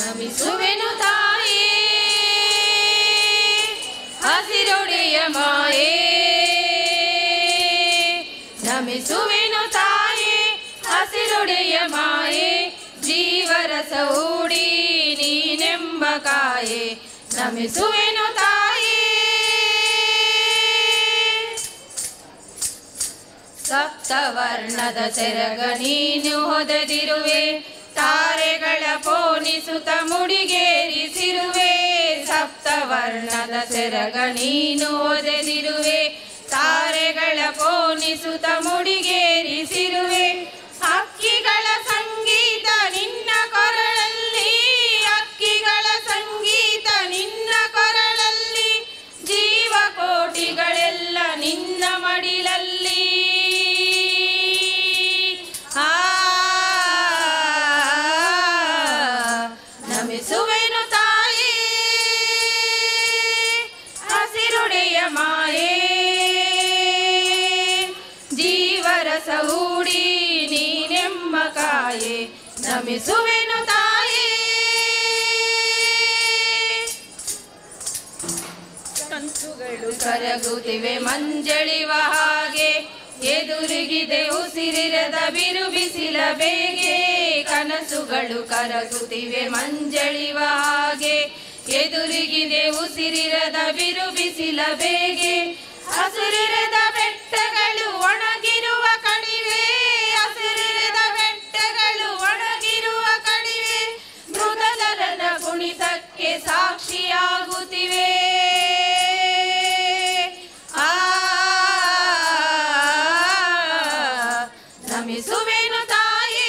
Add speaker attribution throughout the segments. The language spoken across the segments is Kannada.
Speaker 1: ನಮಿಸುವೆನು ತಾಯೇ ಹಸಿರೊಡೆಯ ಮಾಯೇ, ನಮಿಸುವೆನು ತಾಯೇ ಹಸಿರೊಡೆಯ ಮಾಯೇ, ಜೀವರಸ ಹೂಡಿ ನೀನೆಂಬ ಕಾಯೆ, ನಮಿಸುವೆನು ತಾಯೇ. ಸಪ್ತವರ್ಣದ ಸೆರಗ ನೀನು ಹೊದೆದಿರುವೆ, ತಾರೆಗಳ ಪೋಣಿಸುತ್ತ ಮುಡಿಗೇರಿಸಿರುವೆ. ಸಪ್ತವರ್ಣದ ಸೆರಗ ನೀನು ಹೊದೆದಿರುವೆ, ತಾರೆಗಳ ಪೋಣಿಸುತ್ತ ಮುಡಿಗೇರಿಸಿರುವೆ. ಹಕ್ಕಿಗಳ ಸಂಗೀತ ನಿನ್ನ ಕೊರಳಲ್ಲಿ, ಹಕ್ಕಿಗಳ ಸಂಗೀತ ನಿನ್ನ ಕೊರಳಲ್ಲಿ, ಜೀವಕೋಟಿಗಳೆಲ್ಲ ನಿನ್ನ ಮಡಿಲಲ್ಲಿ. ನಮಿಸುವೆನು ತಾಯೇ ಹಸಿರುಡೆಯ ಮಾಯೇ, ಜೀವರಸ ಹೂಡಿ ನೀನೆಂಬ ಕಾಯೆ, ನಮಿಸುವೆನು ತಾಯೇ. ಕಂಚುಗಳು ಕರಗುತ್ತಿವೆ ಮಂಜಳಿವ ಹಾಗೆ, ಎದುರಿಗಿದೆ ಉಸಿರಿರದ ಬಿರು ಬಿಸಿಲ ಬೇಗೆ. ಕನಸುಗಳು ಕರಗುತ್ತಿವೆ ಮಂಜಳಿವ ಹಾಗೆ, ಎದುರಿಗಿದೆ ಉಸಿರಿರದ ಬಿರು ಬಿಸಿಲ ಬೇಗೆ. ಹಸುರಿರದ ಬೆಟ್ಟಗಳು ಒಣಗಿರುವ ಕಣಿವೆ, ಹಸುರಿರದ ಬೆಟ್ಟಗಳು ಒಣಗಿರುವ ಕಣಿವೆ, ಮೃಗದರದ ಕುಣಿತಕ್ಕೆ ಸಾಕ್ಷಿಯಾಗುತ್ತಿವೆ. ನಮಿಸುವೆನು ತಾಯೇ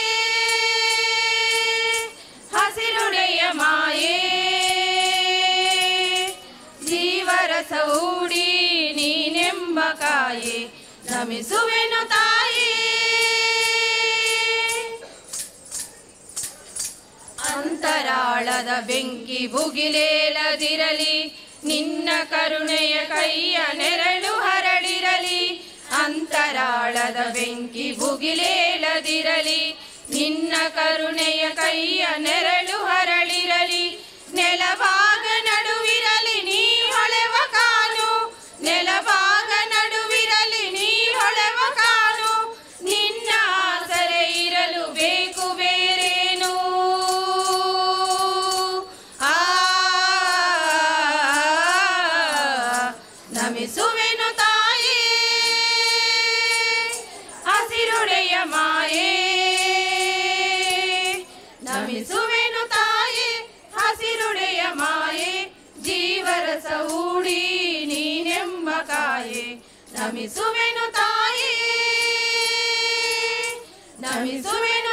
Speaker 1: ಹಸಿರುಡೆಯ ಮಾಯೇ, ಜೀವರಸ ಹೂಡಿ ನೀನೆಂಬ ಕಾಯೆ, ನಮಿಸುವೆನು ತಾಯೇ. ಅಂತರಾಳದ ಬೆಂಕಿ ಭುಗಿಲೇಳದಿರಲಿ, ನಿನ್ನ ಕರುಣೆಯ ಕೈಯ ನೆರಳು ಹರಡಿರಲಿ. ಅಂತರಾಳದ ಬೆಂಕಿ ಭುಗಿಲೇಳದಿರಲಿ, ನಿನ್ನ ಕರುಣೆಯ ಕೈಯ ನೆರಳು ಹರಳಿರಲಿ. ನೆಲಭಾಗ ನಡುವಿರಲಿ ನೀ ಹೊಳೆವ ಕಾನು, ನೆಲಭಾಗ ನಡುವಿರಲಿ ನೀ ಹೊಳೆವ ಕಾನು, ನಿನ್ನ ಆಸರೆ ಇರಲು ಬೇಕು ಬೇರೇನು. ನಮಿಸುವೆನು ತಾಯೇ ಹಸಿರುಡೆಯ ಮಾಯೇ, ನಮಿಸುವೆನು ತಾಯೇ ಹಸಿರುಡೆಯ ಮಾಯೆ, ಜೀವರಸ ಹೂಡಿ ನೀನೆಂಬ ಕಾಯೆ, ನಮಿಸುವೆನು ತಾಯೇ, ನಮಿಸುವೆನು